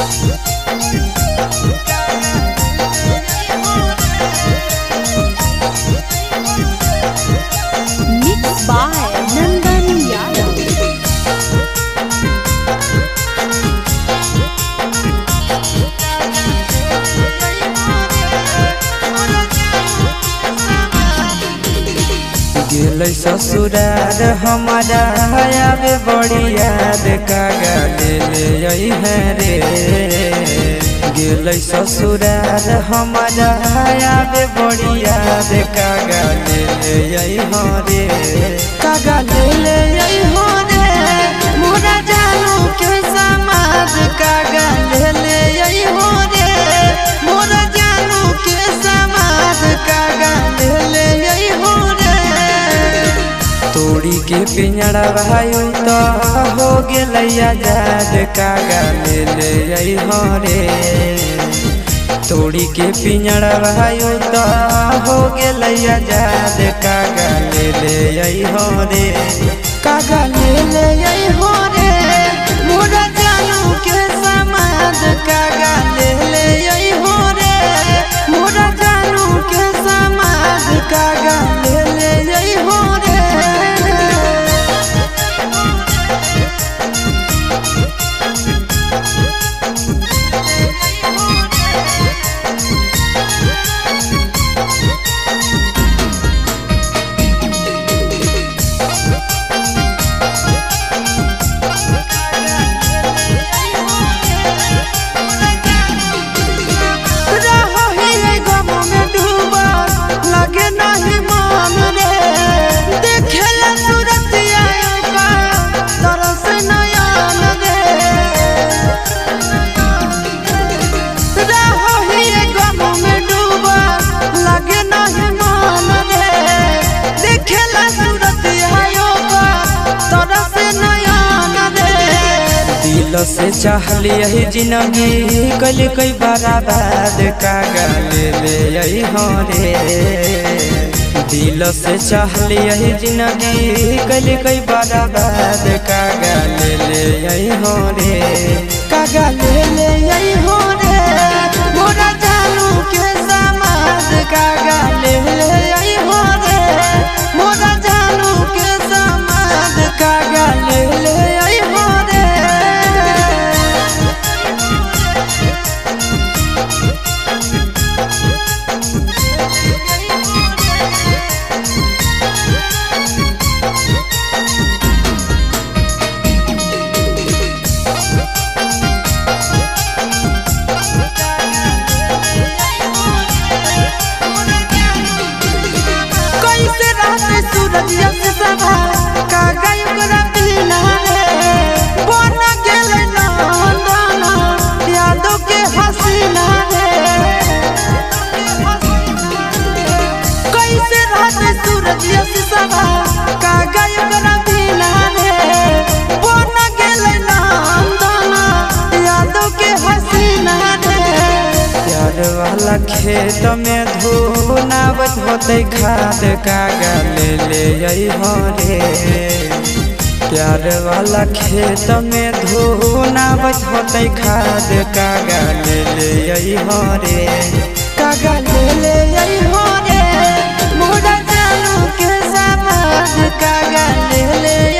Mixed by Nandan Yadav. गेलै ससुराल हमारा आवे बड़ी याद कागा ले है रे। गेलै ससुराल हमारा आवे बड़ी याद कागा ले हो रे। कागा ले हो रे मोरा जानू के समाज कागा ले हो रे मोरा जानू के समाज कागा ले हो रे। तोड़ी के पिंजड़ा भाई तो हो गया आजाद कागा ले हो रे। तोड़ी के पिंजड़ा भाई तो हो गया आजाद कागा ले हो रे। कागा ले हो रे मोरा जानू के समाज कागा ले हो रे मोरा जानू के समाज कागा ले हो रे। दिल से चाहली यही जिंदगी कल कई बर्बाद कागा ले हो रे। दिल से चाहली यही जिंदगी कल कई बर्बाद कागा ले हो रे। कागा ले हो रे मोरा जानू के समाज कागा ले हो रे मोरा जानू के समाज कागा ले हो रे। सूरजिया से सभा कागा युगरा पीना रे बन गेले नंदना यादों के हसीना रे। कैसे रहते सूरजिया से सभा कागा युगरा पीना रे बन गेले नंदना यादों के हसीना रे। प्यार वाला खेत में धुनावत होते खाद कागा ले हो रे। प्यार वाला खेत में धुनावत होते खाद कागा ले हो रे। कागा ले हो रे मोरा जानू के समाज कागा ले